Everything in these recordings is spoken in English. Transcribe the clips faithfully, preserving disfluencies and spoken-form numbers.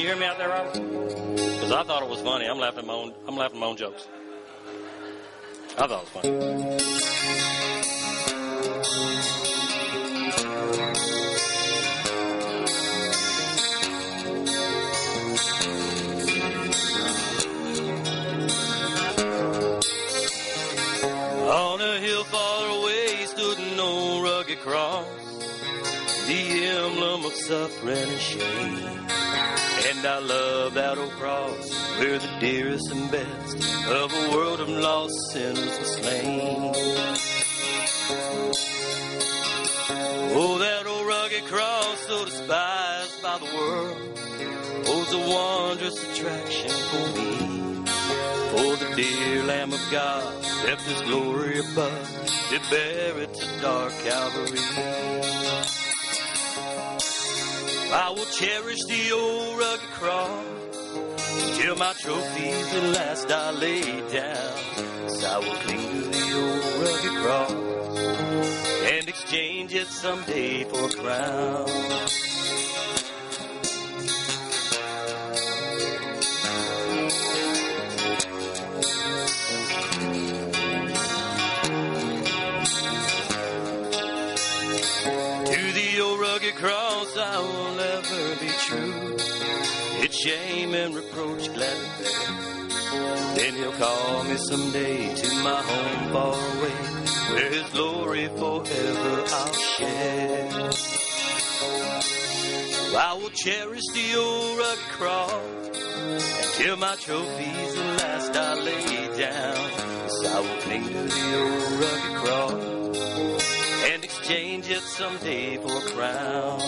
hear me out there, Robert? Because I thought it was funny. I'm laughing at my own. I'm laughing at my own jokes. I thought it was funny. On a hill far away stood an old rugged cross, the emblem of suffering and shame. And I love that old cross where the dearest and best of a world of lost sinners was slain. Oh, that old rugged cross, so despised by the world, holds a wondrous attraction for me. For the dear Lamb of God left His glory above to bear it to dark Calvary. I will cherish the old rugged cross till my trophies at last I lay down. Yes, I will cling to the old rugged cross and exchange it someday for a crown. Cross I will ever be true, its shame and reproach gladly bear. Then He'll call me someday to my home far away, where His glory forever I'll share. So I will cherish the old rugged cross until my trophies at last I lay down. Yes, I will cling to the old rugged cross and exchange it someday for a crown.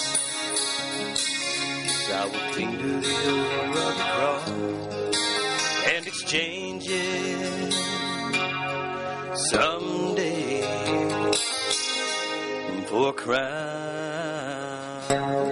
Yes, I will cling to the old rugged cross and exchange it someday for a crown.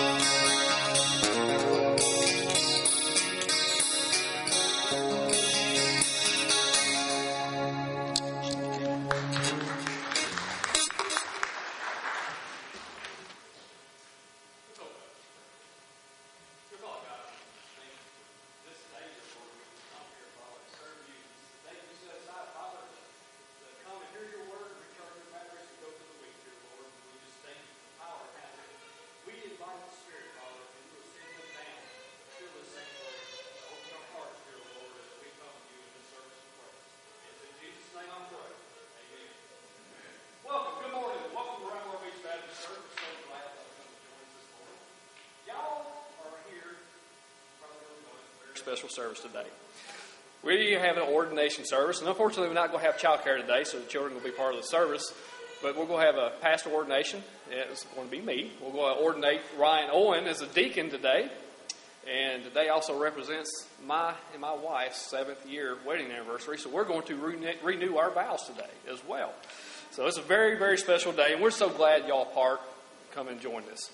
Special service today. We have an ordination service, and unfortunately we're not going to have child care today, so the children will be part of the service, but we're going to have a pastor ordination. It's going to be me. We're going to ordinate Ryan Owen as a deacon today, and today also represents my and my wife's seventh year wedding anniversary, so we're going to re- renew our vows today as well. So it's a very, very special day, and we're so glad y'all part. Come and join us.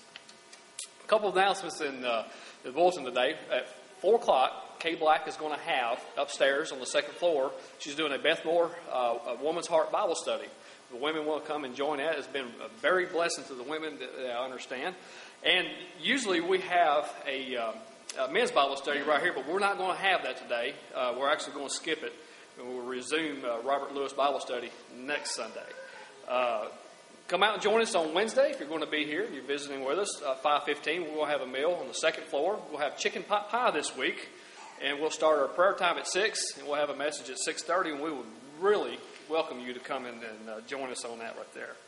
A couple of announcements in uh, the bulletin today. At four o'clock, Kay Black is going to have upstairs on the second floor. She's doing a Beth Moore uh, a Woman's Heart Bible study. The women will come and join that. It's been a very blessing to the women that I understand. And usually we have a, uh, a men's Bible study right here, but we're not going to have that today. Uh, we're actually going to skip it, and we'll resume uh, Robert Lewis Bible study next Sunday. Uh, Come out and join us on Wednesday if you're going to be here. You're visiting with us. Uh, five fifteen, we're going to have a meal on the second floor. We'll have chicken pot pie this week, and we'll start our prayer time at six, and we'll have a message at six thirty, and we would really welcome you to come in and uh, join us on that right there.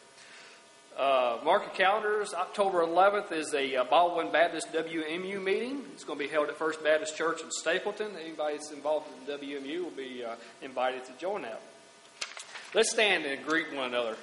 Uh, mark your calendars. October eleventh is a uh, Baldwin Baptist W M U meeting. It's going to be held at First Baptist Church in Stapleton. Anybody that's involved in W M U will be uh, invited to join that. Let's stand and greet one another.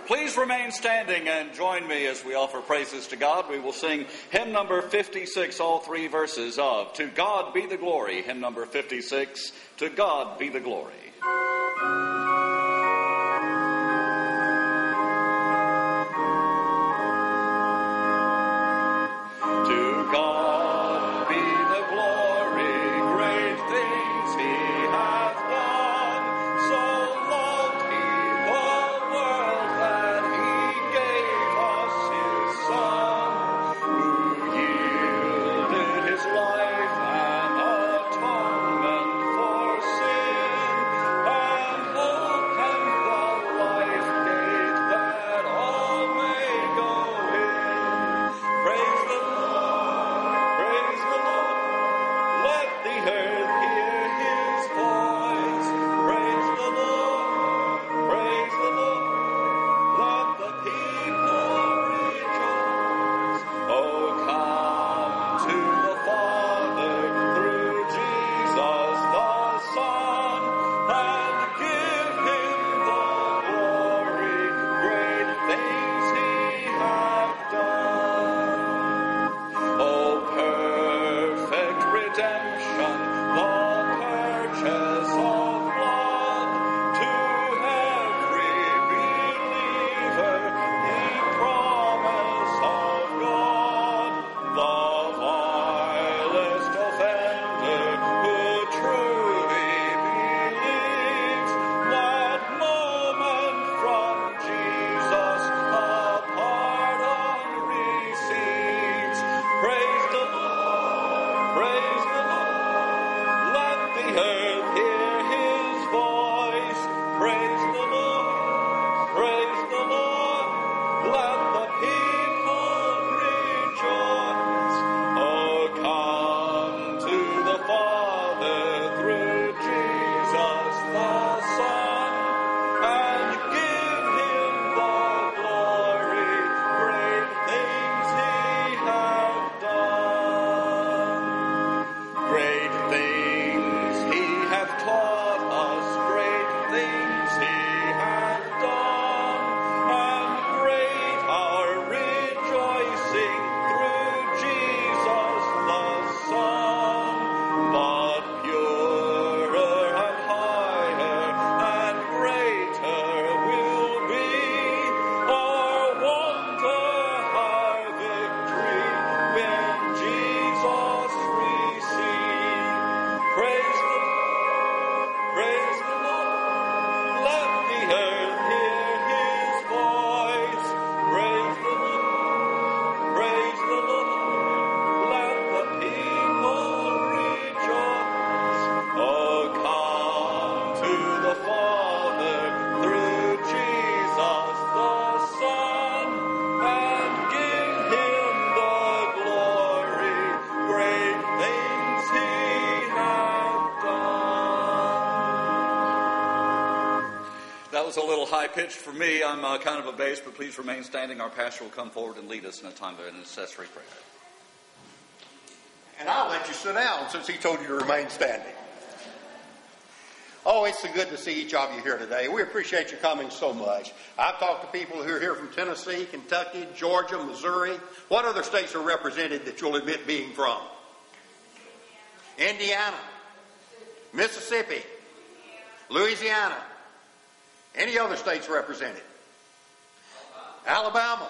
Please remain standing and join me as we offer praises to God. We will sing hymn number fifty-six, all three verses of To God Be the Glory. Hymn number fifty-six, To God Be the Glory. To God be the glory, great things he hath done. So loved he the world that he gave us his Son, who yielded his life an atonement for sin, and opened the life gate that all may go in. Praise the Praise the Lord, let the earth hear his voice. Praise the Lord, praise the Lord, let the people rejoice. Oh, come to the Father through Jesus the Son, and give him the glory, great things he hath done. Oh, perfect redemption, the purchase of blood, to every believer, the promise of God. The vilest offender who truly believes, that moment from Jesus a pardon receives. Praise the Lord, praise the Lord, let the earth hear his voice. Praise the Lord, praise the Lord, let the people rejoice. Oh, come to the Father through Jesus the Son, and give him the glory, great things he hath done. Great things he hath taught us, great things he hath done, and great our rejoicing through Jesus the Son. But purer and higher and greater will be our wonder, our victory, when Jesus we see. Praise the Lord, praise the Lord, let the earth hear his voice. Praise the Lord, praise the Lord, let the people rejoice. Oh, come to the Father through Jesus the Son, and give him the glory, great things he hath done. That was a little high-pitched for me. I'm uh, kind of a bass, but please remain standing. Our pastor will come forward and lead us in a time of intercessory prayer. And I'll let you sit down since he told you to remain standing. Oh, it's so good to see each of you here today. We appreciate you coming so much. I've talked to people who are here from Tennessee, Kentucky, Georgia, Missouri. What other states are represented that you'll admit being from? Indiana, Mississippi, Louisiana. Any other states represented? Alabama.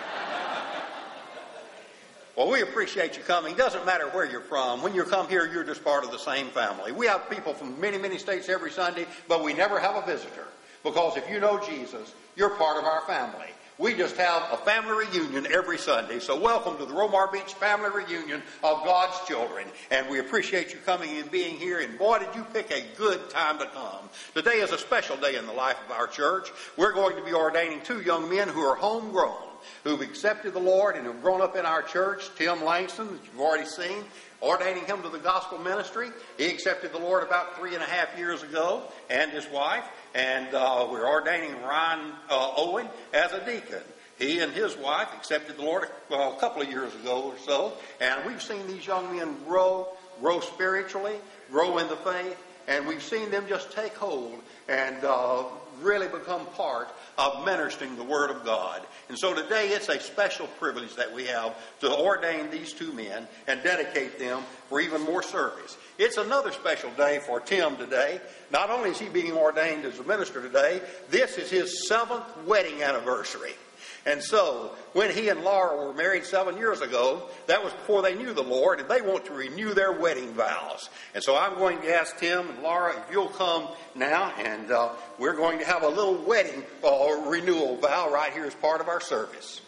Well, we appreciate you coming. Doesn't matter where you're from. When you come here, you're just part of the same family. We have people from many, many states every Sunday, but we never have a visitor. Because if you know Jesus, you're part of our family. We just have a family reunion every Sunday. So welcome to the Romar Beach family reunion of God's children. And we appreciate you coming and being here. And boy, did you pick a good time to come. Today is a special day in the life of our church. We're going to be ordaining two young men who are homegrown, who've accepted the Lord and have grown up in our church. Tim Langston, that you've already seen, ordaining him to the gospel ministry. He accepted the Lord about three and a half years ago, and his wife. And uh, we're ordaining Ryan uh, Owen as a deacon. He and his wife accepted the Lord uh, a couple of years ago or so. And we've seen these young men grow, grow spiritually, grow in the faith. and we've seen them just take hold and uh, really become part of ministering the Word of God. And so today it's a special privilege that we have to ordain these two men and dedicate them for even more service. It's another special day for Tim today. Not only is he being ordained as a minister today, this is his seventh wedding anniversary. And so, when he and Laura were married seven years ago, that was before they knew the Lord, and they want to renew their wedding vows. And so I'm going to ask Tim and Laura if you'll come now, and uh, we're going to have a little wedding uh, renewal vow right here as part of our service.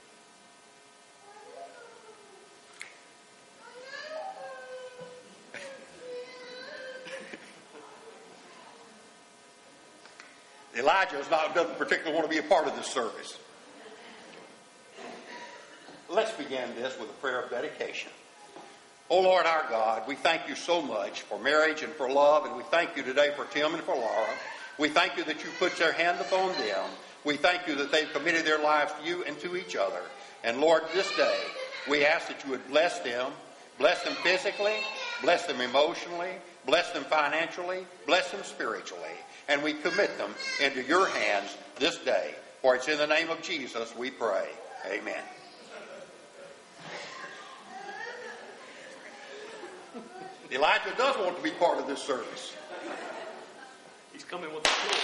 Elijah is not, doesn't particularly want to be a part of this service. Let's begin this with a prayer of dedication. Oh Lord our God, we thank you so much for marriage and for love, and we thank you today for Tim and for Laura. We thank you that you put your hand upon them. We thank you that they've committed their lives to you and to each other. And Lord, this day, we ask that you would bless them, bless them physically, bless them emotionally, bless them financially, bless them spiritually. And we commit them into your hands this day. For it's in the name of Jesus we pray. Amen. Elijah does want to be part of this service. He's coming with the tool.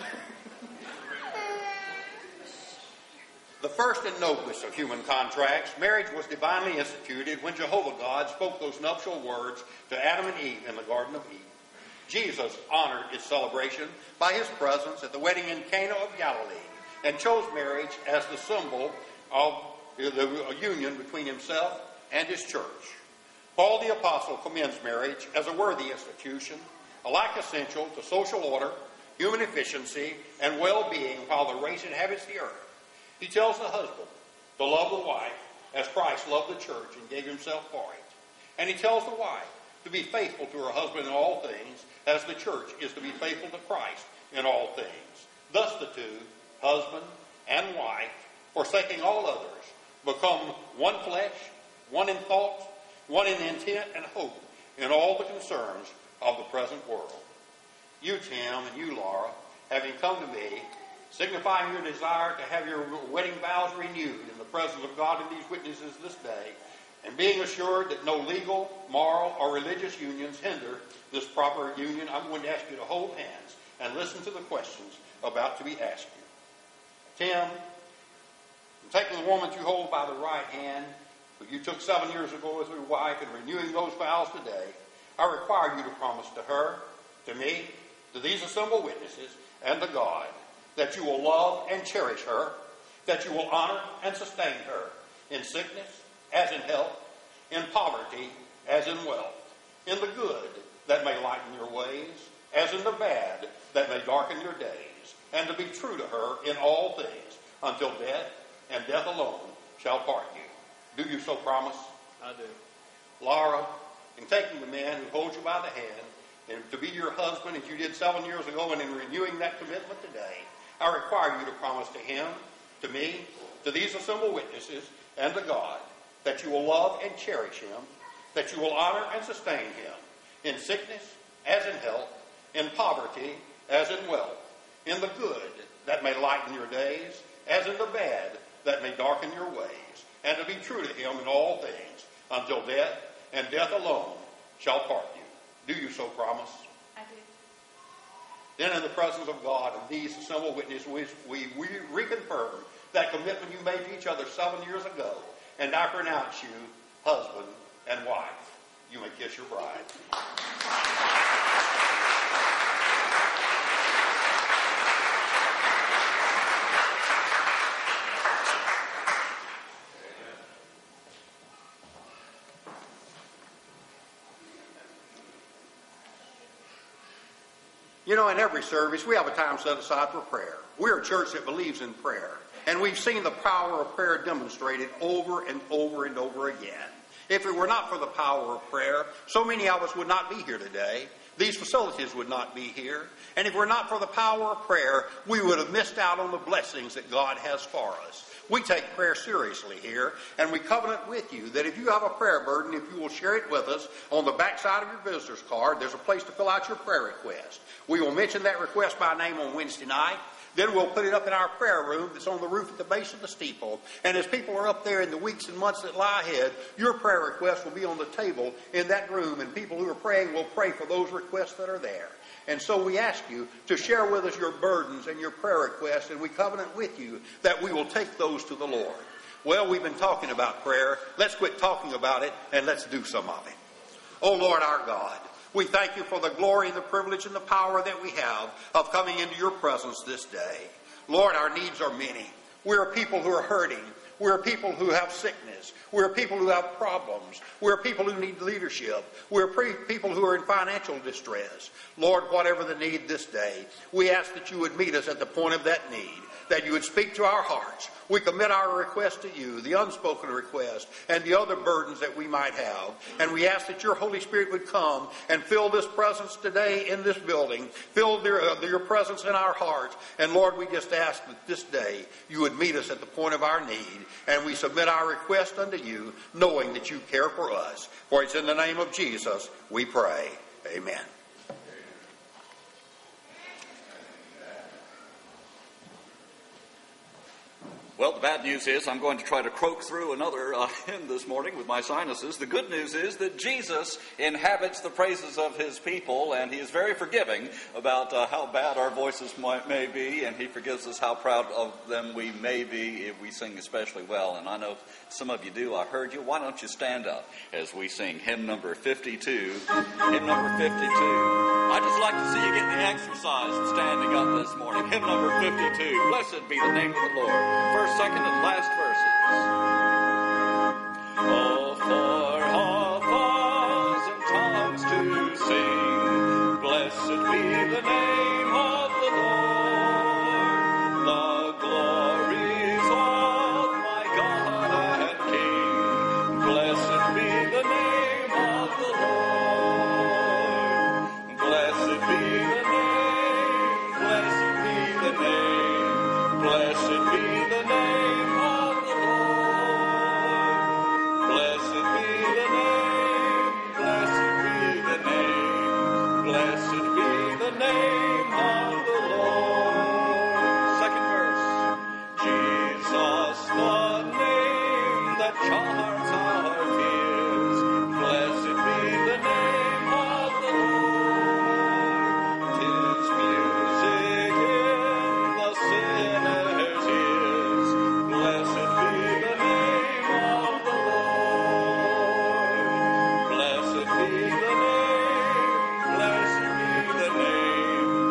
The first and noblest of human contracts, marriage was divinely instituted when Jehovah God spoke those nuptial words to Adam and Eve in the Garden of Eden. Jesus honored its celebration by his presence at the wedding in Cana of Galilee and chose marriage as the symbol of the union between himself and his church. Paul the Apostle commends marriage as a worthy institution, alike essential to social order, human efficiency, and well-being while the race inhabits the earth. He tells the husband to love the wife as Christ loved the church and gave himself for it. And he tells the wife to be faithful to her husband in all things, as the church is to be faithful to Christ in all things. Thus the two, husband and wife, forsaking all others, become one flesh, one in thought, one in intent and hope in all the concerns of the present world. You, Tim, and you, Laura, having come to me, signifying your desire to have your wedding vows renewed in the presence of God and these witnesses this day, and being assured that no legal, moral, or religious unions hinder this proper union, I'm going to ask you to hold hands and listen to the questions about to be asked you. Tim, taking the woman you hold by the right hand, who you took seven years ago as your wife, and renewing those vows today, I require you to promise to her, to me, to these assembled witnesses, and to God, that you will love and cherish her, that you will honor and sustain her in sickness as in health, in poverty as in wealth, in the good that may lighten your ways, as in the bad that may darken your days, and to be true to her in all things, until death and death alone shall part you. Do you so promise? I do. Laura, in taking the man who holds you by the hand, and to be your husband as you did seven years ago, and in renewing that commitment today, I require you to promise to him, to me, to these assembled witnesses, and to God, that you will love and cherish him, that you will honor and sustain him, in sickness as in health, in poverty as in wealth, in the good that may lighten your days, as in the bad that may darken your ways, and to be true to him in all things, until death and death alone shall part you. Do you so promise? I do. Then in the presence of God and these assembled witnesses, we, we, we reconfirm that commitment you made to each other seven years ago, and I pronounce you husband and wife. You may kiss your bride. You know, in every service, we have a time set aside for prayer. We're a church that believes in prayer. And we've seen the power of prayer demonstrated over and over and over again. If it were not for the power of prayer, so many of us would not be here today. These facilities would not be here. And if it were not for the power of prayer, we would have missed out on the blessings that God has for us. We take prayer seriously here, and we covenant with you that if you have a prayer burden, if you will share it with us, on the back side of your visitor's card, there's a place to fill out your prayer request. We will mention that request by name on Wednesday night. Then we'll put it up in our prayer room that's on the roof at the base of the steeple. And as people are up there in the weeks and months that lie ahead, your prayer request will be on the table in that room, and people who are praying will pray for those requests that are there. And so we ask you to share with us your burdens and your prayer requests, and we covenant with you that we will take those to the Lord. Well, we've been talking about prayer. Let's quit talking about it, and let's do some of it. Oh, Lord our God, we thank you for the glory and the privilege and the power that we have of coming into your presence this day. Lord, our needs are many. We're a people who are hurting. We're a people who have sickness. We're a people who have problems. We're a people who need leadership. We're pre- people who are in financial distress. Lord, whatever the need this day, we ask that you would meet us at the point of that need, that you would speak to our hearts. We commit our request to you, the unspoken request, and the other burdens that we might have. And we ask that your Holy Spirit would come and fill this presence today in this building, fill your, uh, your presence in our hearts. And Lord, we just ask that this day you would meet us at the point of our need. And we submit our request unto you, knowing that you care for us. For it's in the name of Jesus we pray. Amen. Well, the bad news is I'm going to try to croak through another uh, hymn this morning with my sinuses. The good news is that Jesus inhabits the praises of his people, and he is very forgiving about uh, how bad our voices might, may be, and he forgives us how proud of them we may be if we sing especially well. And I know some of you do. I heard you. Why don't you stand up as we sing hymn number fifty-two. Hymn number fifty-two. I'd just like to see you get the exercise of standing up this morning. Hymn number fifty-two. Blessed be the name of the Lord. First, second, and last verses. Oh, for a thousand tongues to sing, blessed be the name of the Lord, the glories of my God and King. Blessed be the name of the Lord. Blessed be the name, blessed be the name, blessed be the name. Blessed be the name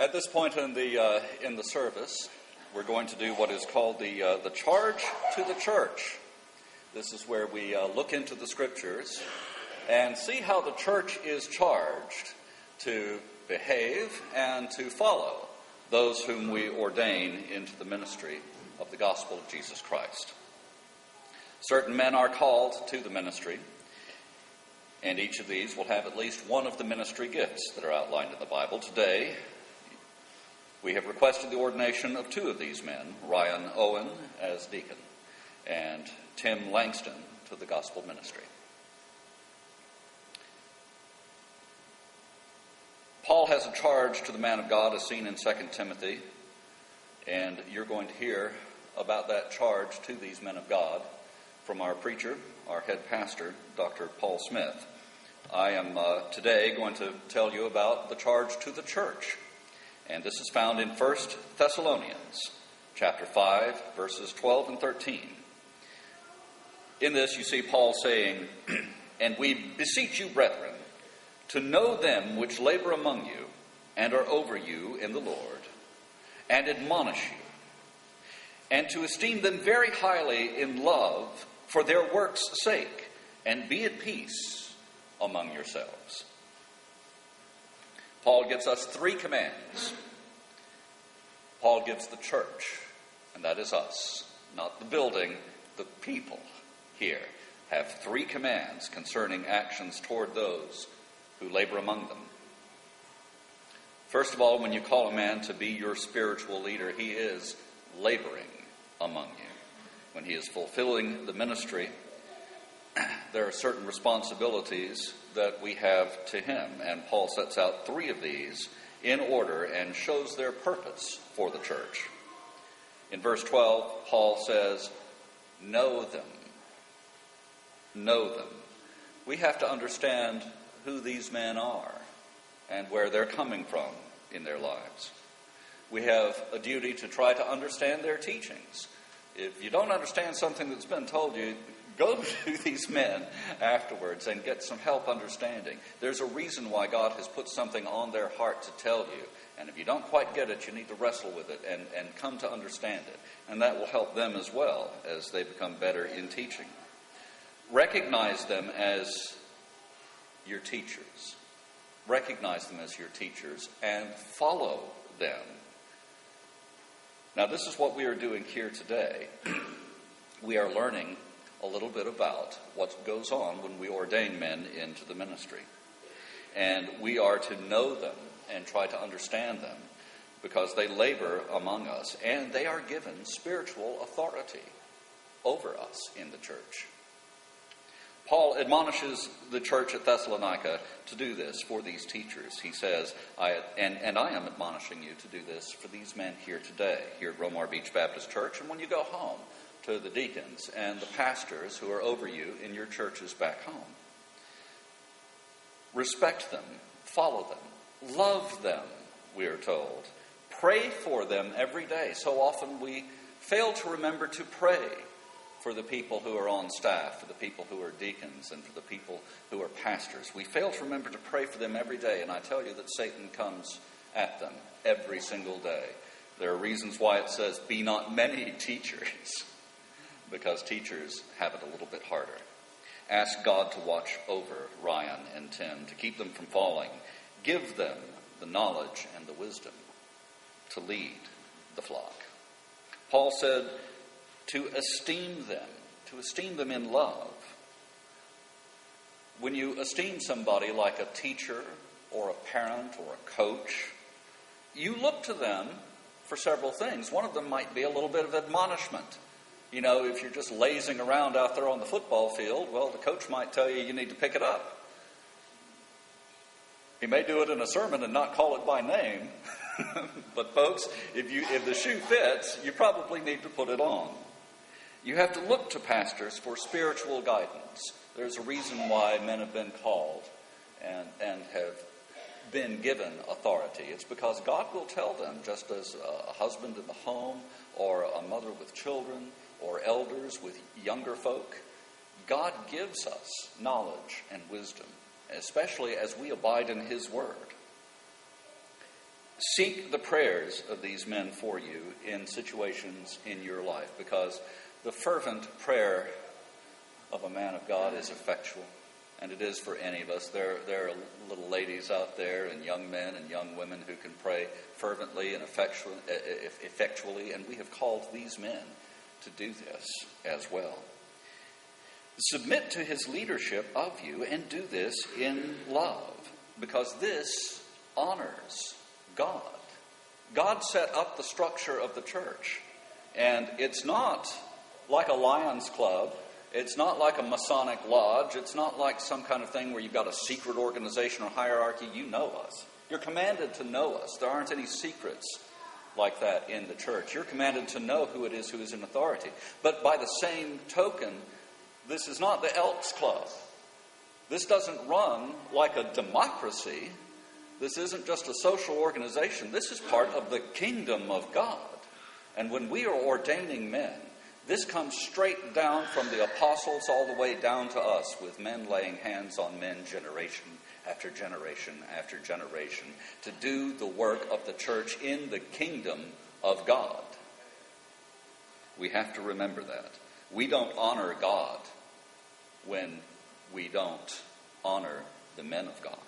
At this point in the uh, in the service, we're going to do what is called the uh, the charge to the church. This is where we uh, look into the scriptures and see how the church is charged to behave and to follow those whom we ordain into the ministry of the gospel of Jesus Christ. Certain men are called to the ministry, and each of these will have at least one of the ministry gifts that are outlined in the Bible. Today, we have requested the ordination of two of these men, Ryan Owen as deacon and Tim Langston to the gospel ministry. Paul has a charge to the man of God as seen in Second Timothy, and you're going to hear about that charge to these men of God from our preacher, our head pastor, Doctor Paul Smith. I am uh, today going to tell you about the charge to the church, and this is found in First Thessalonians chapter five, verses twelve and thirteen. In this you see Paul saying, "And we beseech you, brethren, to know them which labor among you and are over you in the Lord, and admonish you, and to esteem them very highly in love for their works' sake, and be at peace among yourselves." Paul gives us three commands. Paul gives the church, and that is us, not the building, the people here have three commands concerning actions toward those who labor among them. First of all, when you call a man to be your spiritual leader, he is laboring among you. When he is fulfilling the ministry, there are certain responsibilities that we have to him, and Paul sets out three of these in order and shows their purpose for the church. In verse twelve, Paul says, "Know them." Know them. We have to understand who these men are and where they're coming from in their lives. We have a duty to try to understand their teachings. If you don't understand something that's been told you, go to these men afterwards and get some help understanding. There's a reason why God has put something on their heart to tell you. And if you don't quite get it, you need to wrestle with it and, and come to understand it. And that will help them as well as they become better in teaching. Recognize them as your teachers. Recognize them as your teachers and follow them. Now, this is what we are doing here today. We are learning a little bit about what goes on when we ordain men into the ministry. And we are to know them and try to understand them because they labor among us and they are given spiritual authority over us in the church. Paul admonishes the church at Thessalonica to do this for these teachers. He says, I, and, and I am admonishing you to do this for these men here today, here at Romar Beach Baptist Church, and when you go home, to the deacons and the pastors who are over you in your churches back home. Respect them, follow them, love them, we are told. Pray for them every day. So often we fail to remember to pray for the people who are on staff, for the people who are deacons, and for the people who are pastors. We fail to remember to pray for them every day, and I tell you that Satan comes at them every single day. There are reasons why it says, "Be not many teachers," because teachers have it a little bit harder. Ask God to watch over Ryan and Tim, to keep them from falling. Give them the knowledge and the wisdom to lead the flock. Paul said, to esteem them, to esteem them in love. When you esteem somebody like a teacher or a parent or a coach, you look to them for several things. One of them might be a little bit of admonishment. You know, if you're just lazing around out there on the football field, well, the coach might tell you you need to pick it up. He may do it in a sermon and not call it by name. But folks, if you if the shoe fits, you probably need to put it on. You have to look to pastors for spiritual guidance. There's a reason why men have been called and, and have been given authority. It's because God will tell them, just as a husband in the home or a mother with children or elders with younger folk, God gives us knowledge and wisdom, especially as we abide in His Word. seek the prayers of these men for you in situations in your life, because the fervent prayer of a man of God is effectual, and it is for any of us. There, there are little ladies out there and young men and young women who can pray fervently and effectually, effectually, and we have called these men to do this as well. Submit to his leadership of you and do this in love, because this honors God. God set up the structure of the church, and it's not like a Lions Club. It's not like a Masonic lodge. It's not like some kind of thing where you've got a secret organization or hierarchy. You know us. You're commanded to know us. There aren't any secrets like that in the church. You're commanded to know who it is who is in authority. But by the same token, this is not the Elks Club. This doesn't run like a democracy. This isn't just a social organization. This is part of the kingdom of God. And when we are ordaining men, this comes straight down from the apostles all the way down to us, with men laying hands on men generation after generation after generation to do the work of the church in the kingdom of God. We have to remember that. We don't honor God when we don't honor the men of God.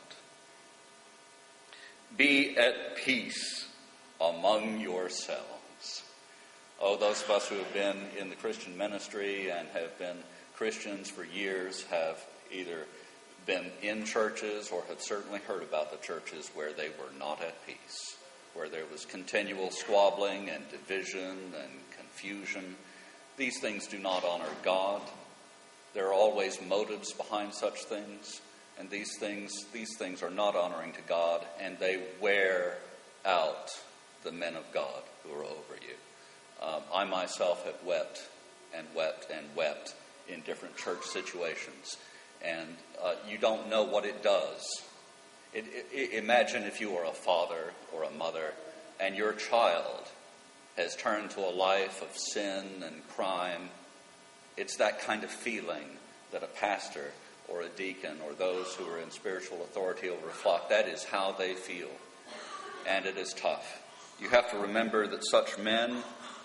Be at peace among yourselves. Oh, those of us who have been in the Christian ministry and have been Christians for years have either been in churches or have certainly heard about the churches where they were not at peace, where there was continual squabbling and division and confusion. These things do not honor God. There are always motives behind such things, and these things these things are not honoring to God, and they wear out the men of God who are over you. Um, I myself have wept and wept and wept in different church situations, and uh, you don't know what it does. It, it, imagine if you are a father or a mother, and your child has turned to a life of sin and crime. It's that kind of feeling that a pastor or a deacon or those who are in spiritual authority over a flock, that is how they feel. And it is tough. You have to remember that such men,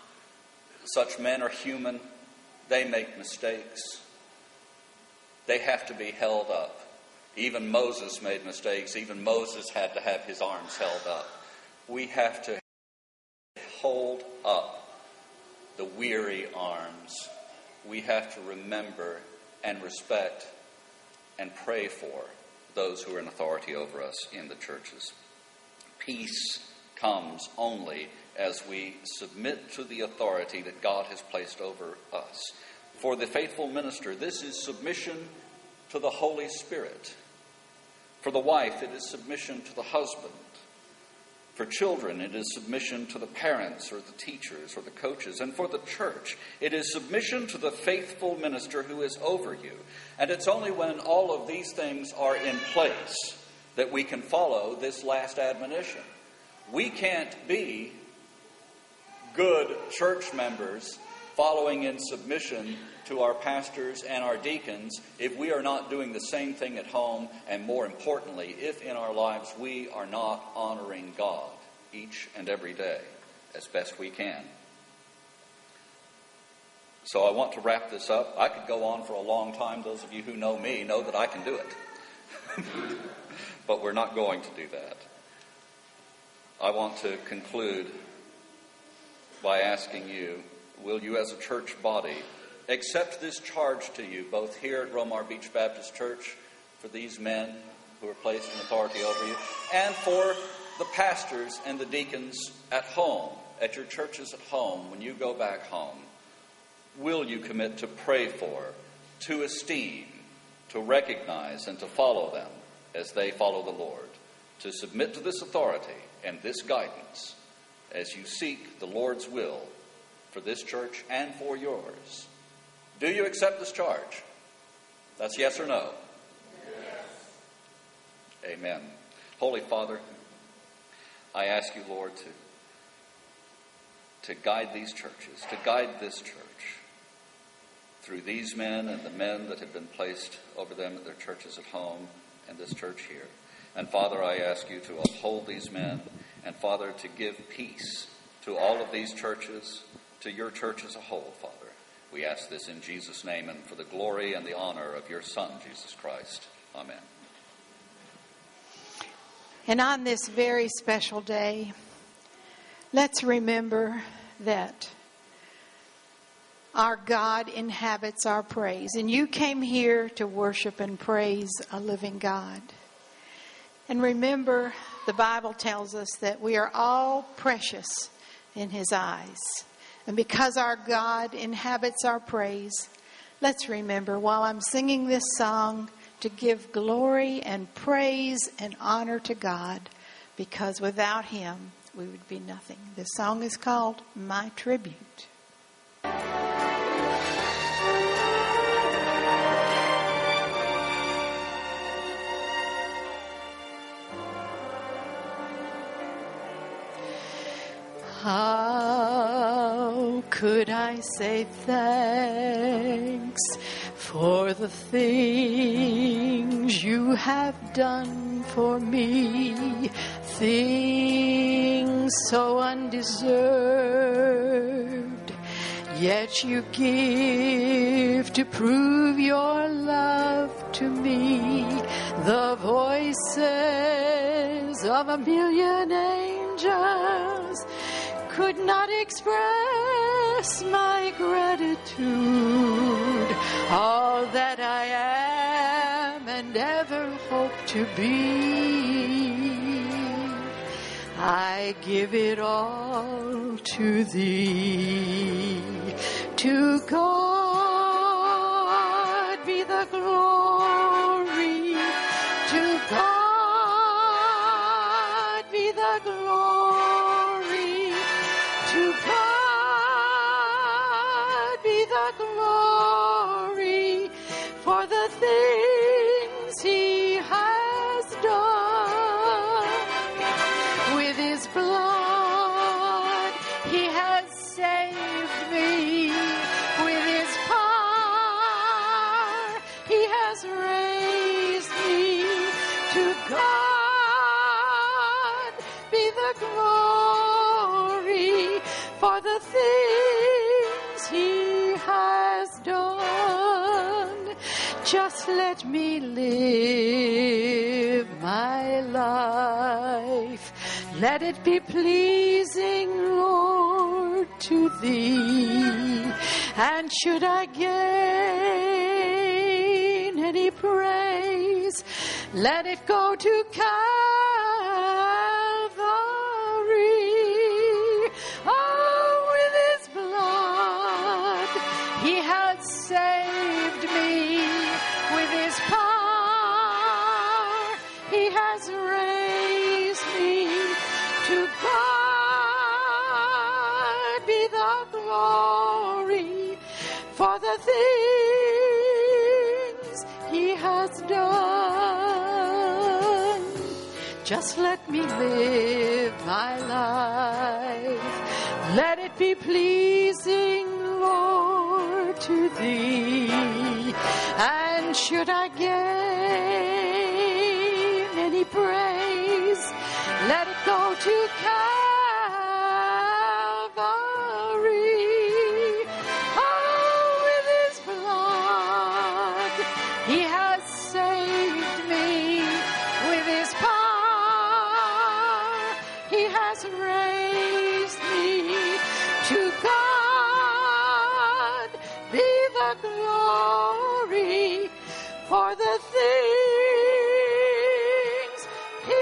such men are human. They make mistakes. They have to be held up. Even Moses made mistakes. Even Moses had to have his arms held up. We have to hold up the weary arms. We have to remember and respect and pray for those who are in authority over us in the churches. Peace comes only as we submit to the authority that God has placed over us. For the faithful minister, this is submission to the Holy Spirit. For the wife, it is submission to the husband. For children, it is submission to the parents or the teachers or the coaches. And for the church, it is submission to the faithful minister who is over you. And it's only when all of these things are in place that we can follow this last admonition. We can't be good church members following in submission to our pastors and our deacons if we are not doing the same thing at home, and more importantly, if in our lives we are not honoring God each and every day as best we can. So I want to wrap this up. I could go on for a long time. Those of you who know me know that I can do it. But we're not going to do that. I want to conclude by asking you, will you as a church body accept this charge to you, both here at Romar Beach Baptist Church, for these men who are placed in authority over you, and for the pastors and the deacons at home, at your churches at home, when you go back home? Will you commit to pray for, to esteem, to recognize, and to follow them as they follow the Lord, to submit to this authority and this guidance as you seek the Lord's will for this church and for yours? Do you accept this charge? That's yes or no? Yes. Amen. Holy Father, I ask you, Lord, to, to guide these churches, to guide this church through these men and the men that have been placed over them at their churches at home and this church here. And Father, I ask you to uphold these men And, Father, to give peace to all of these churches, to your church as a whole, Father. We ask this in Jesus' name and for the glory and the honor of your Son, Jesus Christ. Amen. And on this very special day, let's remember that our God inhabits our praise. And you came here to worship and praise a living God. And remember, the Bible tells us that we are all precious in His eyes. And because our God inhabits our praise, let's remember while I'm singing this song to give glory and praise and honor to God, because without Him we would be nothing. This song is called My Tribute. How could I say thanks for the things you have done for me, things so undeserved, yet you give to prove your love to me. The voices of a million angels could not express my gratitude. All that I am and ever hope to be, I give it all to Thee. To God be the glory. To God be the glory. To God be the glory for the things He has done. With His blood He has saved me. With His power He has raised me. To God be the glory for the things He has done. Just let me live my life. Let it be pleasing, Lord, to Thee. And should I gain any praise, let it go to Calvary. Oh, with His blood He has saved me. With His power He has raised me. To God be the glory for the things He has done. Just let me live my life. Let it be pleasing, Lord, to Thee. And should I gain any praise, let it go to Calvary. Oh, with His blood He has saved me. With His power He has raised me. To God be the glory for the things He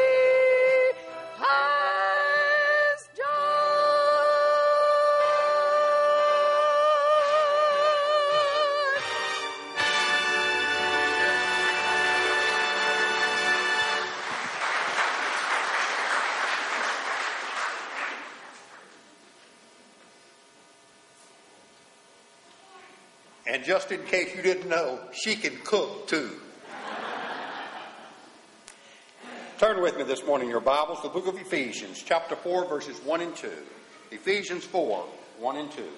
has And just in case you didn't know, she can cook too. Turn with me this morning in your Bibles to the book of Ephesians, chapter four, verses one and two. Ephesians four, one and two.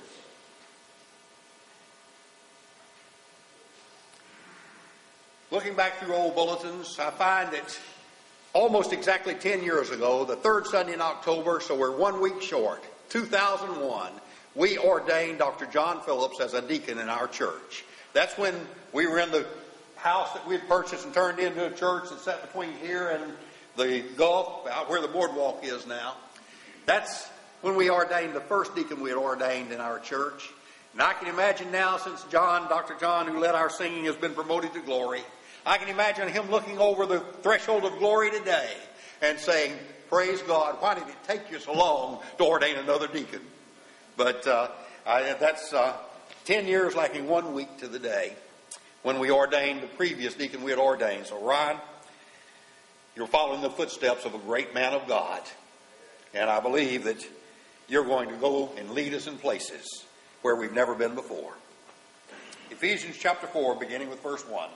Looking back through old bulletins, I find that almost exactly ten years ago, the third Sunday in October, so we're one week short, two thousand one, we ordained Doctor John Phillips as a deacon in our church. That's when we were in the house that we had purchased and turned into a church that sat between here and the Gulf, out where the boardwalk is now. That's when we ordained the first deacon we had ordained in our church. And I can imagine now, since John, Doctor John, who led our singing, has been promoted to glory, I can imagine him looking over the threshold of glory today and saying, praise God, why did it take you so long to ordain another deacon? But uh, I, that's uh, ten years lacking one week to the day when we ordained the previous deacon we had ordained. So Ryan, you're following the footsteps of a great man of God. And I believe that you're going to go and lead us in places where we've never been before. Ephesians chapter four, beginning with verse one.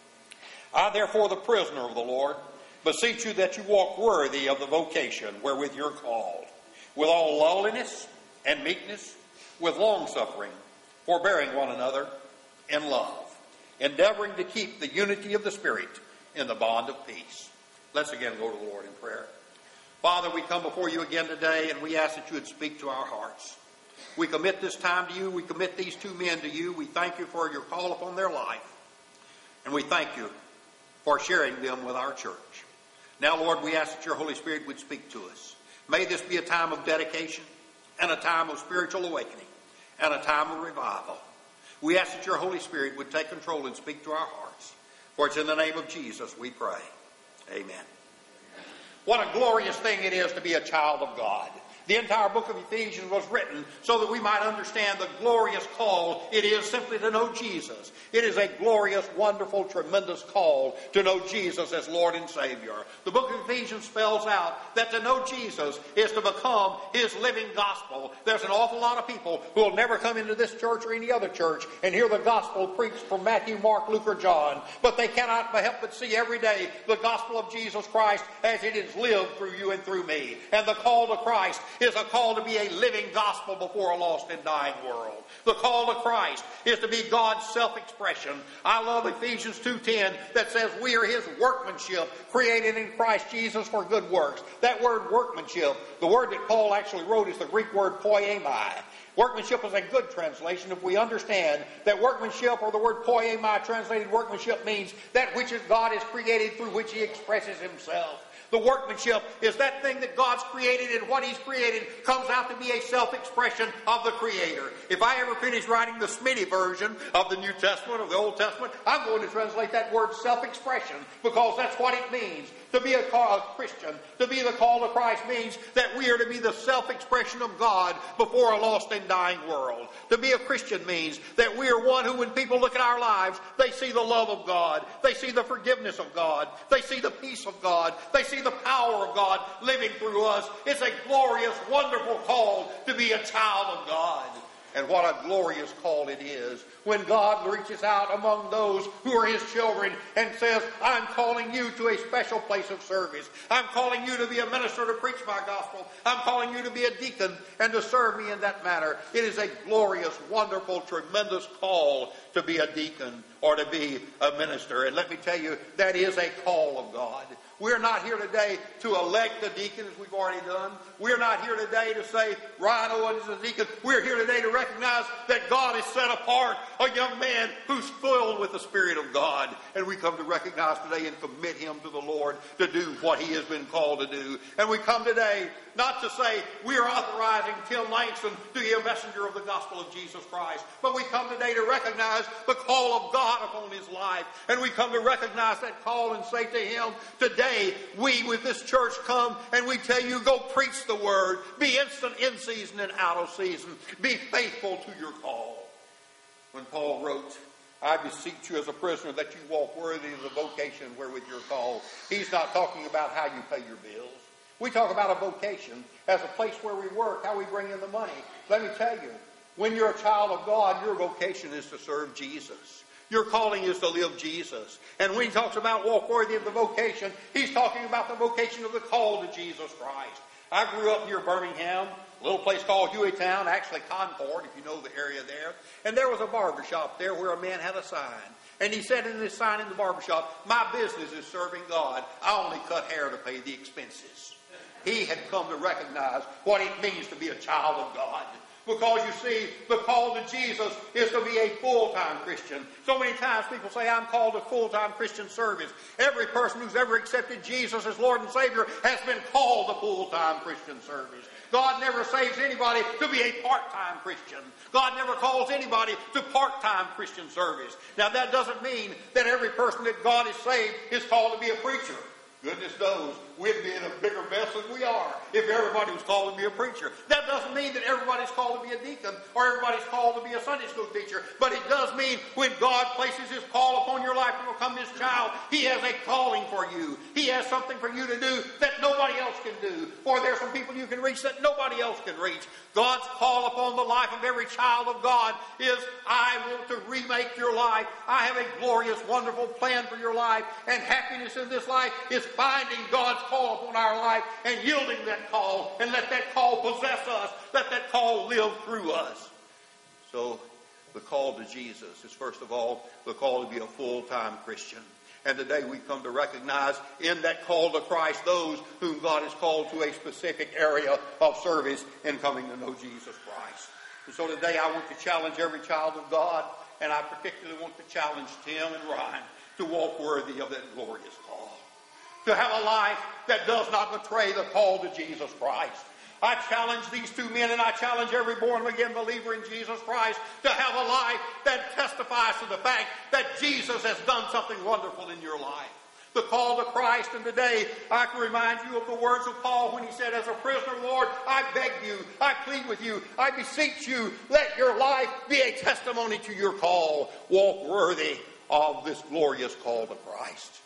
I, therefore, the prisoner of the Lord, beseech you that you walk worthy of the vocation wherewith you're called, with all lowliness and meekness, with longsuffering, forbearing one another in love, endeavoring to keep the unity of the Spirit in the bond of peace. Let's again go to the Lord in prayer. Father, we come before you again today, and we ask that you would speak to our hearts. We commit this time to you. We commit these two men to you. We thank you for your call upon their life, and we thank you for sharing them with our church. Now, Lord, we ask that your Holy Spirit would speak to us. May this be a time of dedication and a time of spiritual awakening and a time of revival. We ask that your Holy Spirit would take control and speak to our hearts. For it's in the name of Jesus we pray. Amen. What a glorious thing it is to be a child of God. The entire book of Ephesians was written so that we might understand the glorious call it is simply to know Jesus. It is a glorious, wonderful, tremendous call to know Jesus as Lord and Savior. The book of Ephesians spells out that to know Jesus is to become his living gospel. There's an awful lot of people who will never come into this church or any other church and hear the gospel preached from Matthew, Mark, Luke, or John, but they cannot help but see every day the gospel of Jesus Christ as it is lived through you and through me. And the call to Christ is a call to be a living gospel before a lost and dying world. The call to Christ is to be God's self-expression. I love Ephesians two ten that says we are his workmanship created in Christ Jesus for good works. That word workmanship, the word that Paul actually wrote is the Greek word poiemi. Workmanship is a good translation if we understand that workmanship, or the word poiemi translated workmanship, means that which is God has created through which he expresses himself. The workmanship is that thing that God's created, and what he's created comes out to be a self-expression of the Creator. If I ever finish writing the Smitty version of the New Testament, of the Old Testament, I'm going to translate that word self-expression, because that's what it means. To be a, call, a Christian, to be the call to Christ, means that we are to be the self-expression of God before a lost and dying world. To be a Christian means that we are one who, when people look at our lives, they see the love of God, they see the forgiveness of God, they see the peace of God, they see the power of God living through us. It's a glorious, wonderful call to be a child of God. And what a glorious call it is when God reaches out among those who are his children and says, I'm calling you to a special place of service. I'm calling you to be a minister to preach my gospel. I'm calling you to be a deacon and to serve me in that manner. It is a glorious, wonderful, tremendous call to be a deacon or to be a minister. And let me tell you, that is a call of God. We're not here today to elect a deacon, as we've already done. We're not here today to say, Ryan Owen is a deacon. We're here today to recognize that God has set apart a young man who's filled with the Spirit of God. And we come to recognize today and commit him to the Lord to do what he has been called to do. And we come today not to say we are authorizing Tim Langston to be a messenger of the gospel of Jesus Christ, but we come today to recognize the call of God upon his life. And we come to recognize that call and say to him, today we with this church come and we tell you, go preach the word. Be instant in season and out of season. Be faithful to your call. When Paul wrote, I beseech you as a prisoner that you walk worthy of the vocation wherewith you're called, he's not talking about how you pay your bills. We talk about a vocation as a place where we work, how we bring in the money. Let me tell you, when you're a child of God, your vocation is to serve Jesus. Your calling is to live Jesus. And when he talks about walk worthy of the vocation, he's talking about the vocation of the call to Jesus Christ. I grew up near Birmingham, a little place called Hueytown, actually Concord, if you know the area there. And there was a barber shop there where a man had a sign. And he said in this sign in the barbershop, my business is serving God. I only cut hair to pay the expenses. He had come to recognize what it means to be a child of God. Because you see, the call to Jesus is to be a full-time Christian. So many times people say, I'm called to full-time Christian service. Every person who's ever accepted Jesus as Lord and Savior has been called to full-time Christian service. God never saves anybody to be a part-time Christian. God never calls anybody to part-time Christian service. Now that doesn't mean that every person that God has saved is called to be a preacher. Goodness knows we'd be in a bigger mess than we are if everybody was called to be a preacher. That doesn't mean that everybody's called to be a deacon or everybody's called to be a Sunday school teacher. But it does mean when God places His call upon your life to become His child, He has a calling for you. He has something for you to do that nobody else can do. For there are some people you can reach that nobody else can reach. God's call upon the life of every child of God is, I want to remake your life. I have a glorious, wonderful plan for your life. And happiness in this life is finding God's call upon our life and yielding that call, and let that call possess us. Let that call live through us. So the call to Jesus is, first of all, the call to be a full-time Christian. And today we come to recognize in that call to Christ those whom God has called to a specific area of service in coming to know Jesus Christ. And so today I want to challenge every child of God, and I particularly want to challenge Tim and Ryan to walk worthy of that glorious call. To have a life that does not betray the call to Jesus Christ. I challenge these two men, and I challenge every born-again believer in Jesus Christ to have a life that testifies to the fact that Jesus has done something wonderful in your life. The call to Christ, and today I can remind you of the words of Paul when he said, as a prisoner, Lord, I beg you, I plead with you, I beseech you, let your life be a testimony to your call. Walk worthy of this glorious call to Christ.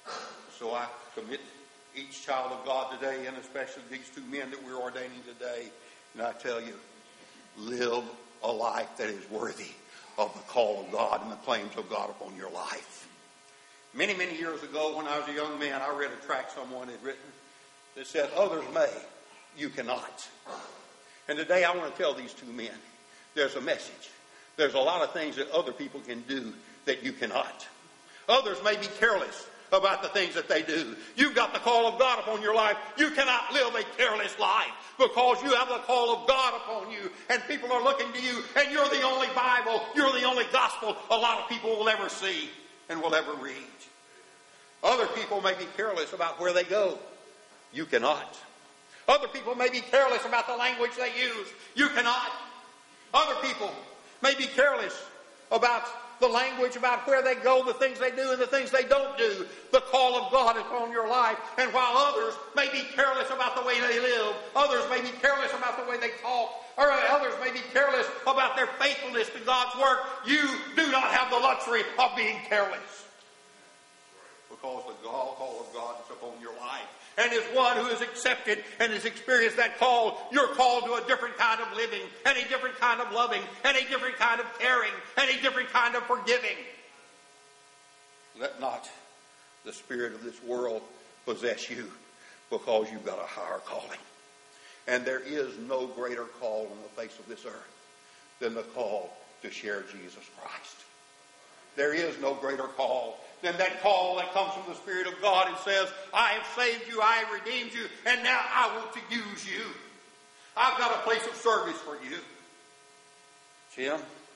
So I commit each child of God today, and especially these two men that we're ordaining today, and I tell you, live a life that is worthy of the call of God and the claims of God upon your life. Many, many years ago, when I was a young man, I read a tract someone had written that said, others may, you cannot. And today I want to tell these two men, there's a message. There's a lot of things that other people can do that you cannot. Others may be careless about the things that they do. You've got the call of God upon your life. You cannot live a careless life because you have the call of God upon you, and people are looking to you, and you're the only Bible, you're the only gospel a lot of people will ever see and will ever read. Other people may be careless about where they go. You cannot. Other people may be careless about the language they use. You cannot. Other people may be careless about the language, about where they go, the things they do and the things they don't do. The call of God is on your life. And while others may be careless about the way they live, others may be careless about the way they talk, or others may be careless about their faithfulness to God's work, you do not have the luxury of being careless. Because the call of God is upon your life. And as one who has accepted and has experienced that call, you're called to a different kind of living, and a different kind of loving, and a different kind of caring, and a different kind of forgiving. Let not the spirit of this world possess you, because you've got a higher calling. And there is no greater call on the face of this earth than the call to share Jesus Christ. There is no greater call than that call that comes from the Spirit of God and says, I have saved you, I have redeemed you, and now I want to use you. I've got a place of service for you. Jim,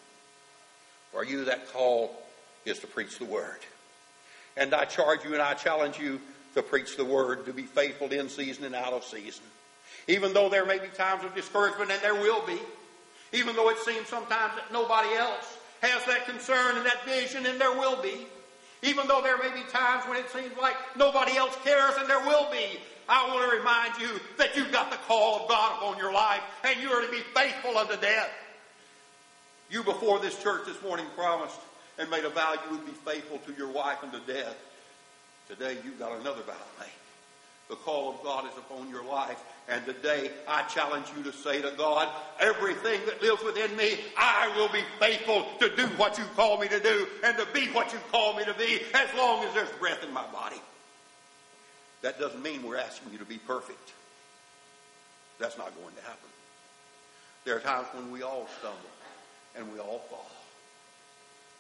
for you that call is to preach the Word. And I charge you and I challenge you to preach the Word, to be faithful in season and out of season. Even though there may be times of discouragement, and there will be. Even though it seems sometimes that nobody else has that concern and that vision, and there will be. Even though there may be times when it seems like nobody else cares, and there will be. I want to remind you that you've got the call of God upon your life, and you are to be faithful unto death. You before this church this morning promised and made a vow you would be faithful to your wife unto death. Today you've got another vow to make. The call of God is upon your life. And today I challenge you to say to God, everything that lives within me, I will be faithful to do what you call me to do and to be what you call me to be as long as there's breath in my body. That doesn't mean we're asking you to be perfect. That's not going to happen. There are times when we all stumble and we all fall.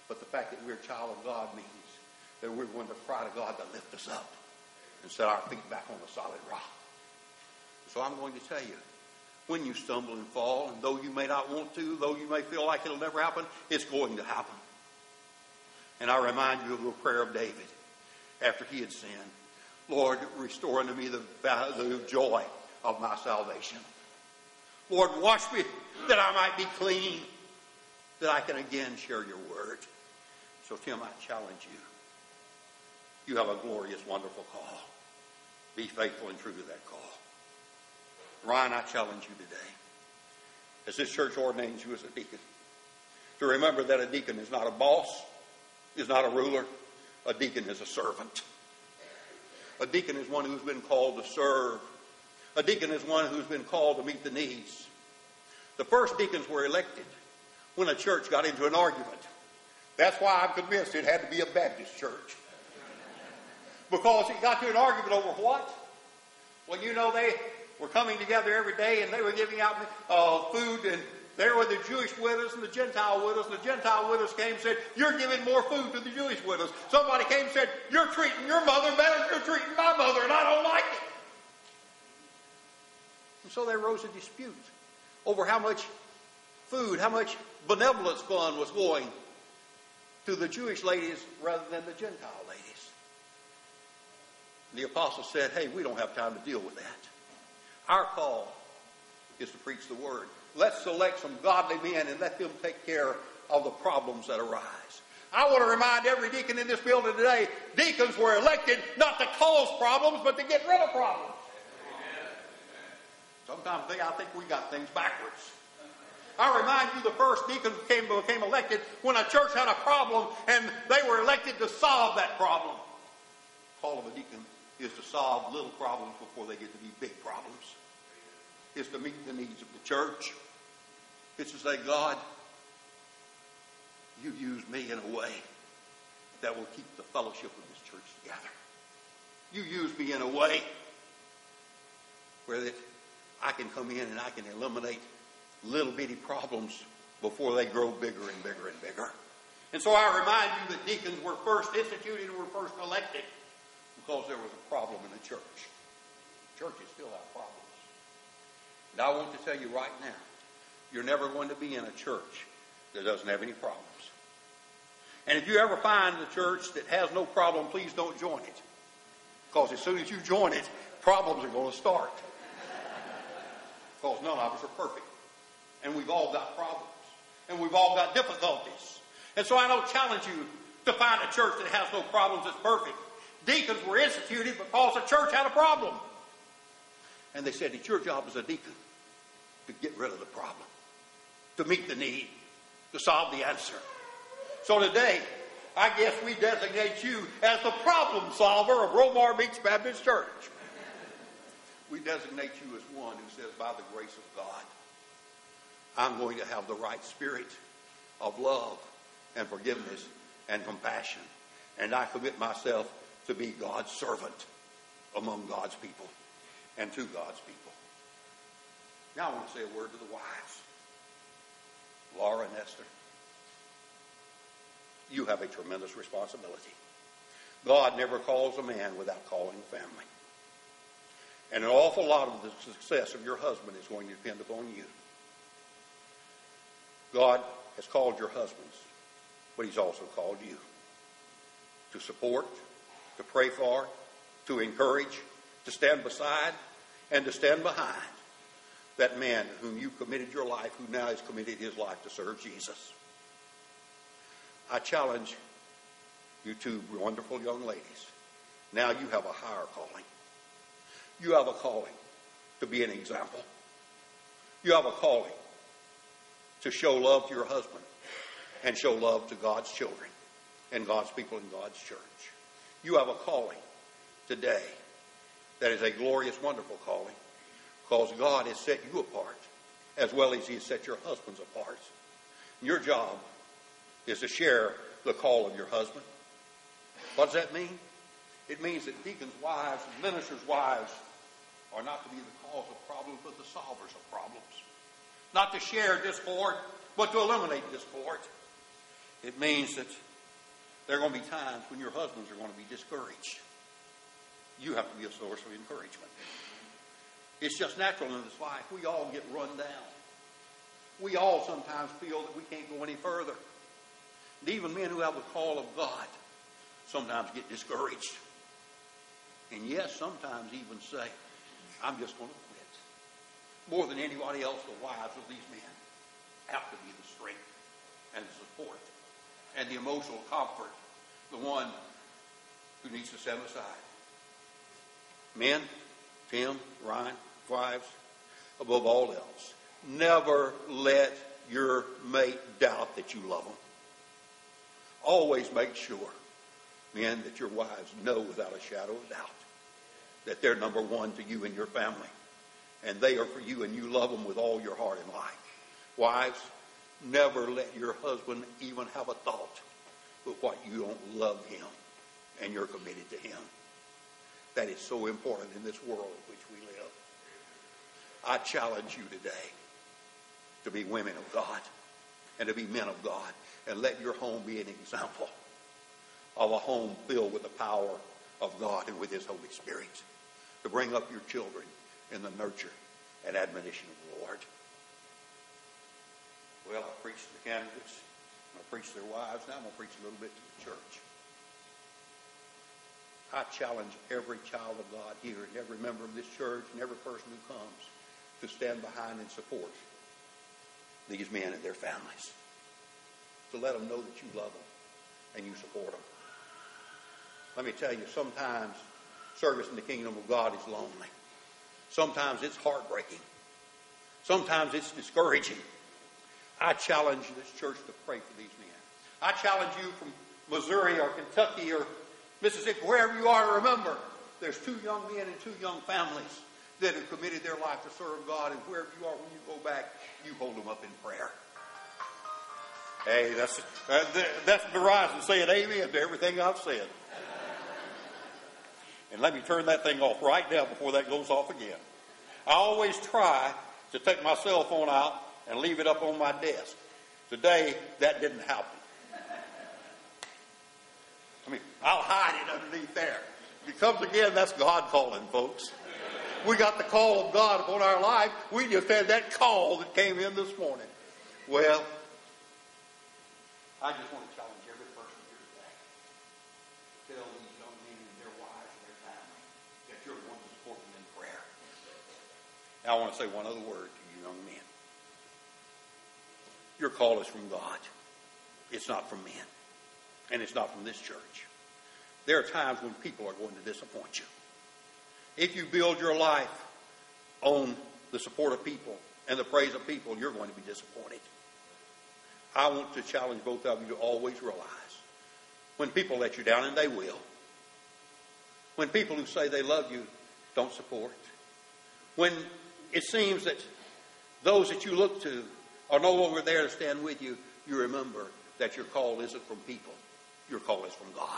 But the fact that we're a child of God means that we're going to cry to God to lift us up and set our feet back on the solid rock. So I'm going to tell you, when you stumble and fall, and though you may not want to, though you may feel like it'll never happen, it's going to happen. And I remind you of the prayer of David after he had sinned. Lord, restore unto me the, the joy of my salvation. Lord, wash me that I might be clean, that I can again share your word. So, Tim, I challenge you. You have a glorious, wonderful call. Be faithful and true to that call. Ryan, I challenge you today, as this church ordains you as a deacon, to remember that a deacon is not a boss, is not a ruler. A deacon is a servant. A deacon is one who's been called to serve. A deacon is one who's been called to meet the needs. The first deacons were elected when a church got into an argument. That's why I'm convinced it had to be a Baptist church. Because it got to an argument over what? Well, you know, they were coming together every day and they were giving out uh, food, and there were the Jewish widows and the Gentile widows, and the Gentile widows came and said, you're giving more food to the Jewish widows. Somebody came and said, you're treating your mother better than you're treating my mother, and I don't like it. And so there arose a dispute over how much food, how much benevolence fund was going to the Jewish ladies rather than the Gentile ladies. And the apostle said, hey, we don't have time to deal with that. Our call is to preach the word. Let's select some godly men and let them take care of the problems that arise. I want to remind every deacon in this building today, deacons were elected not to cause problems, but to get rid of problems. Sometimes I think we got things backwards. I remind you, the first deacons became, became elected when a church had a problem and they were elected to solve that problem. The call of a deacon is to solve little problems before they get to be big problems. It's to meet the needs of the church. It's to say, God, you use me in a way that will keep the fellowship of this church together. You use me in a way where that I can come in and I can eliminate little bitty problems before they grow bigger and bigger and bigger. And so I remind you that deacons were first instituted and were first elected because there was a problem in the church. Churches still have problems. And I want to tell you right now, you're never going to be in a church that doesn't have any problems. And if you ever find a church that has no problem, please don't join it. Because as soon as you join it, problems are going to start. Because none of us are perfect. And we've all got problems. And we've all got difficulties. And so I don't challenge you to find a church that has no problems that's perfect. Deacons were instituted because a church had a problem. And they said, it's your job as a deacon to get rid of the problem, to meet the need, to solve the answer. So today, I guess we designate you as the problem solver of Romar Beach Baptist Church. We designate you as one who says, by the grace of God, I'm going to have the right spirit of love and forgiveness and compassion. And I commit myself to be God's servant among God's people and to God's people. Now I want to say a word to the wives. Laura and Esther, you have a tremendous responsibility. God never calls a man without calling a family. And an awful lot of the success of your husband is going to depend upon you. God has called your husbands, but he's also called you to support, to pray for, to encourage, to stand beside, and to stand behind that man whom you committed your life, who now has committed his life to serve Jesus. I challenge you two wonderful young ladies. Now you have a higher calling. You have a calling to be an example. You have a calling to show love to your husband and show love to God's children and God's people in God's church. You have a calling today that is a glorious, wonderful calling because God has set you apart as well as he has set your husbands apart. Your job is to share the call of your husband. What does that mean? It means that deacons' wives and ministers' wives are not to be the cause of problems, but the solvers of problems. Not to share discord, but to eliminate discord. It means that there are going to be times when your husbands are going to be discouraged. You have to be a source of encouragement. It's just natural in this life. We all get run down. We all sometimes feel that we can't go any further. And even men who have the call of God sometimes get discouraged. And yes, sometimes even say, I'm just going to quit. More than anybody else, the wives of these men have to be the strength and the support and the emotional comfort, the one who needs to stand aside. Men, Tim, Ryan, wives, above all else, never let your mate doubt that you love them. Always make sure, men, that your wives know without a shadow of doubt that they're number one to you and your family. And they are for you, and you love them with all your heart and life. Wives, never let your husband even have a thought but what you don't love him and you're committed to him. That is so important in this world in which we live. I challenge you today to be women of God and to be men of God, and let your home be an example of a home filled with the power of God and with his Holy Spirit, to bring up your children in the nurture and admonition of the Lord. Well, I preached to the candidates, I preached to their wives, now I'm going to preach a little bit to the church. I challenge every child of God here and every member of this church and every person who comes to stand behind and support these men and their families. To let them know that you love them and you support them. Let me tell you, sometimes service in the kingdom of God is lonely. Sometimes it's heartbreaking. Sometimes it's discouraging. I challenge this church to pray for these men. I challenge you from Missouri or Kentucky or Mississippi, wherever you are, to remember there's two young men and two young families that have committed their life to serve God, and wherever you are, when you go back, you hold them up in prayer. Hey, that's uh, that's Verizon saying amen to everything I've said. And let me turn that thing off right now before that goes off again. I always try to take my cell phone out and leave it up on my desk. Today, that didn't happen. I mean, I'll hide it underneath there. If it comes again, that's God calling, folks. We got the call of God upon our life. We just had that call that came in this morning. Well, I just want to challenge every person here today. Tell these young men and their wives and their family that you're the one to support them in prayer. Now I want to say one other word to you young men. Your call is from God. It's not from men. And it's not from this church. There are times when people are going to disappoint you. If you build your life on the support of people and the praise of people, you're going to be disappointed. I want to challenge both of you to always realize when people let you down, and they will. When people who say they love you don't support. When it seems that those that you look to are no longer there to stand with you, you remember that your call isn't from people. Your call is from God.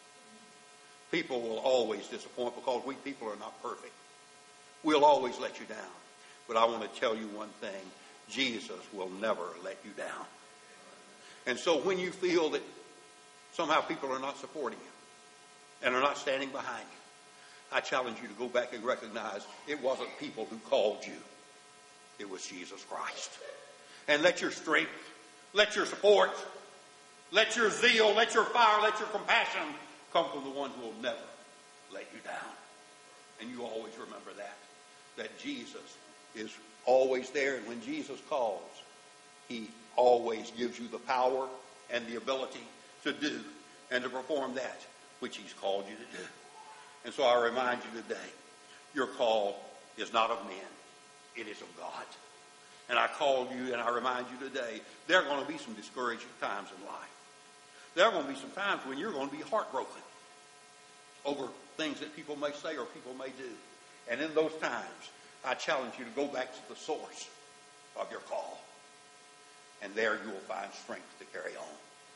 People will always disappoint because we people are not perfect. We'll always let you down. But I want to tell you one thing. Jesus will never let you down. And so when you feel that somehow people are not supporting you and are not standing behind you, I challenge you to go back and recognize it wasn't people who called you. It was Jesus Christ. And let your strength, let your support, let your zeal, let your fire, let your compassion come from the one who will never let you down. And you always remember that, that Jesus is always there. And when Jesus calls, he always gives you the power and the ability to do and to perform that which he's called you to do. And so I remind you today, your call is not of men, it is of God. And I call you and I remind you today, there are going to be some discouraging times in life. There are going to be some times when you're going to be heartbroken over things that people may say or people may do. And in those times, I challenge you to go back to the source of your call. And there you will find strength to carry on.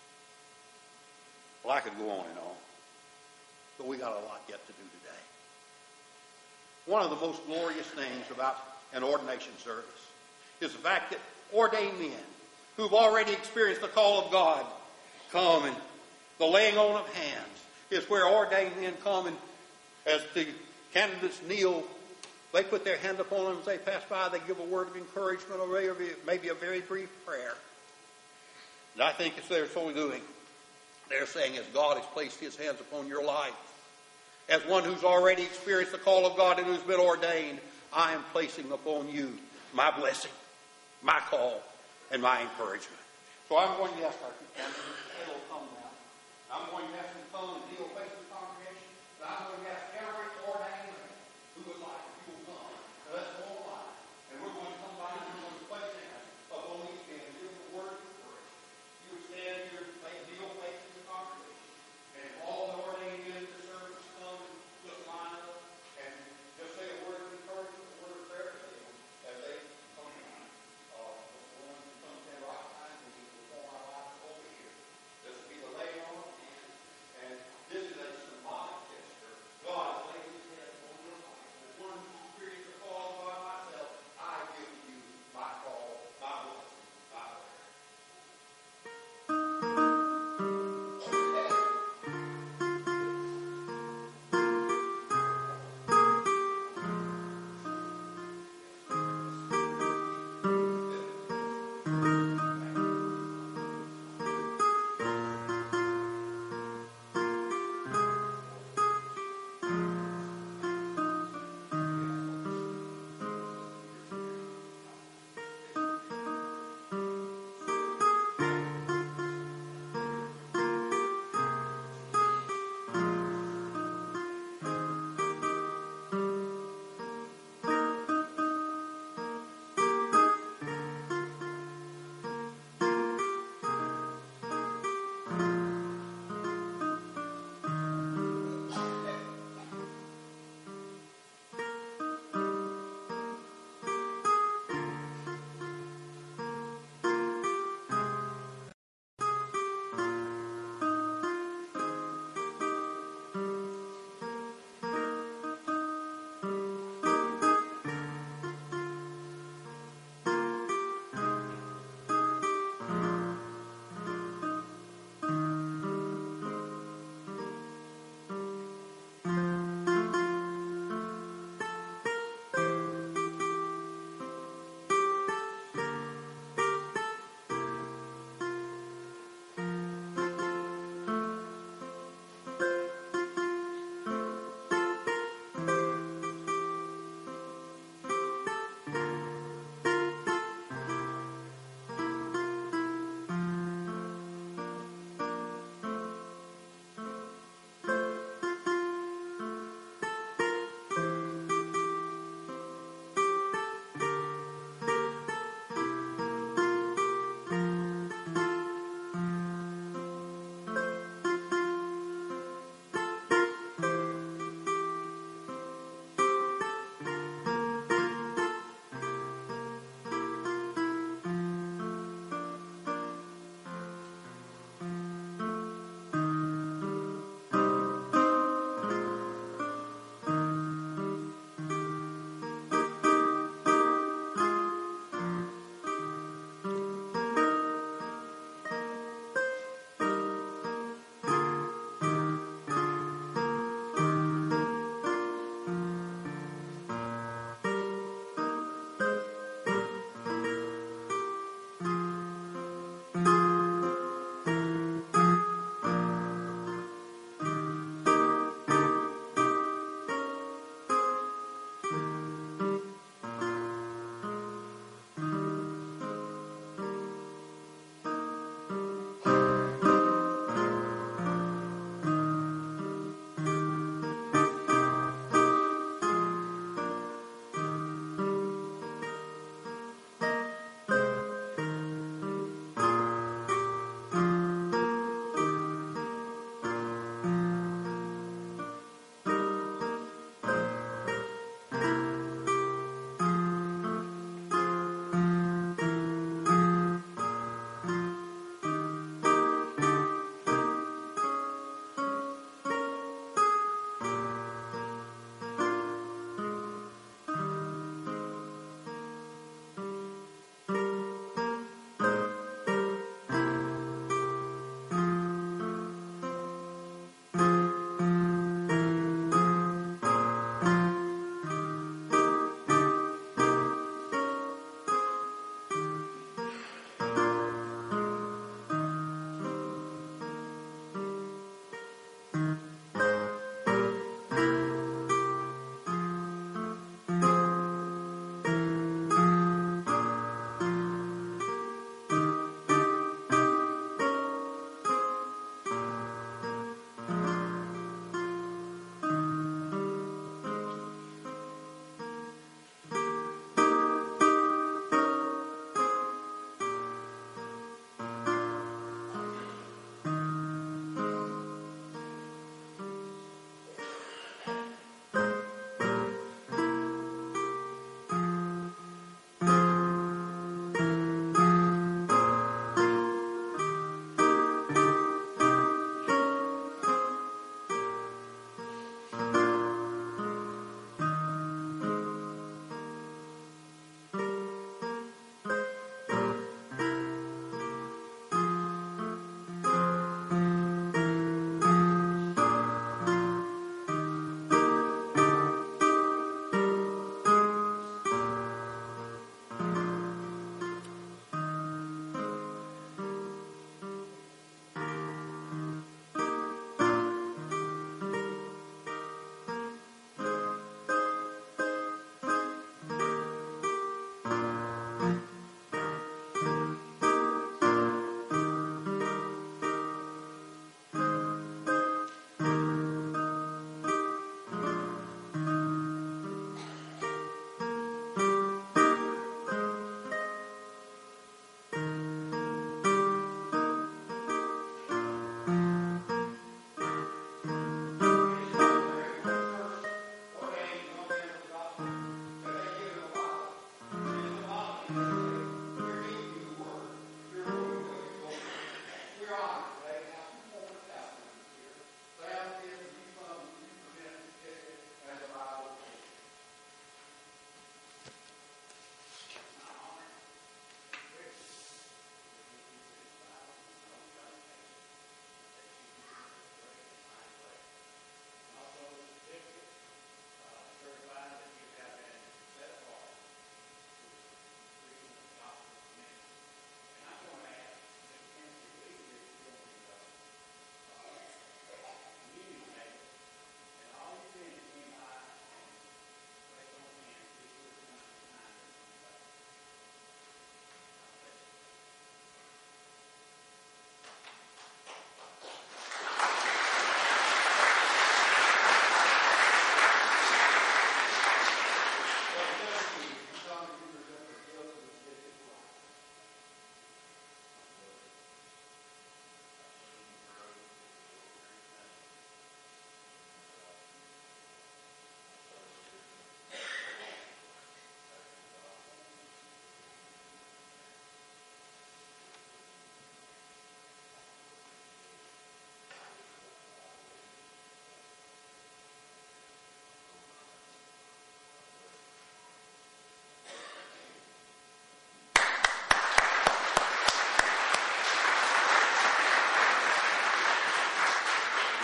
Well, I could go on and on, but we got a lot yet to do today. One of the most glorious things about an ordination service is the fact that ordained men who've already experienced the call of God come, and the laying on of hands is where ordained men come, and as the candidates kneel, they put their hand upon them as they pass by. They give a word of encouragement or maybe a very brief prayer. And I think it's they're so doing. They're saying, as God has placed his hands upon your life, as one who's already experienced the call of God and who's been ordained, I am placing upon you my blessing, my call, and my encouragement. So I'm going to ask our two candidates, they will come now. I'm going to ask them to come and kneel facing the congregation. And I'm going to ask every ordained man who would like, if you will come. And let's go online. And we're going to come by and we're going to place hands upon these men and give them a word of encouragement. You would stand here and kneel facing the congregation. And if all the ordained men in the service come and just line up and just say a word of encouragement, a word of prayer to them as they come down. Uh, the ones who come stand right behind me before my life over here. This will be the laying on of hands. And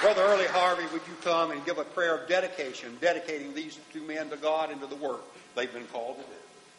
Brother Early Harvey, would you come and give a prayer of dedication, dedicating these two men to God and to the work they've been called to do?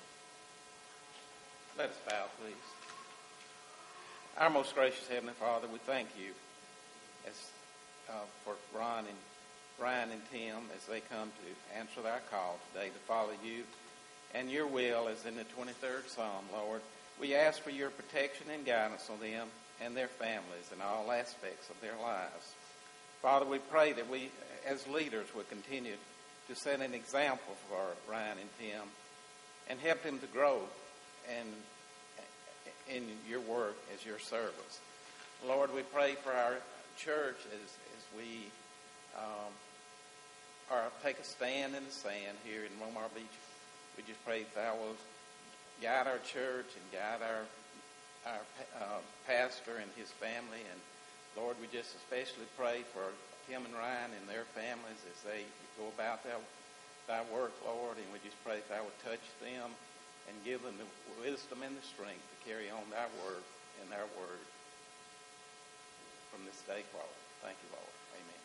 Let us bow, please. Our most gracious Heavenly Father, we thank you as uh, for Ron and Brian and Tim as they come to answer our call today to follow you and your will as in the twenty-third Psalm, Lord. We ask for your protection and guidance on them and their families and all aspects of their lives. Father, we pray that we, as leaders, will continue to set an example for Ryan and Tim and help them to grow and in your work as your service. Lord, we pray for our church as, as we um, are take a stand in the sand here in Romar Beach. We just pray that thou will guide our church and guide our our uh, pastor and his family. And Lord, we just especially pray for Tim and Ryan and their families as they go about their, thy work, Lord. And we just pray that thou would touch them and give them the wisdom and the strength to carry on thy word and our word from this day forward. Thank you, Lord. Amen.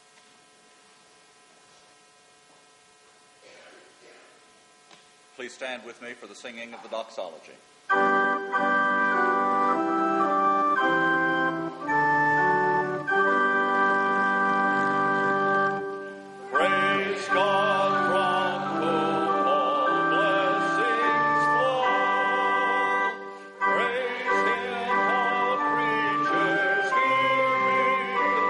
Please stand with me for the singing of the doxology. Praise God from whom all blessings flow. Praise Him, all creatures here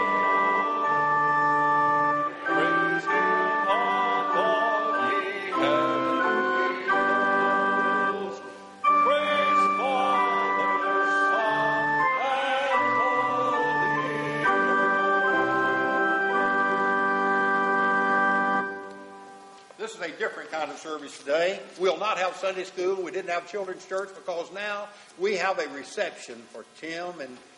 below. Praise Him above, ye heavenly hosts. Praise Father, Son, and Holy Ghost. This is a different kind of service today. We'll not have Sunday school. We didn't have children's church because now we have a reception for Tim and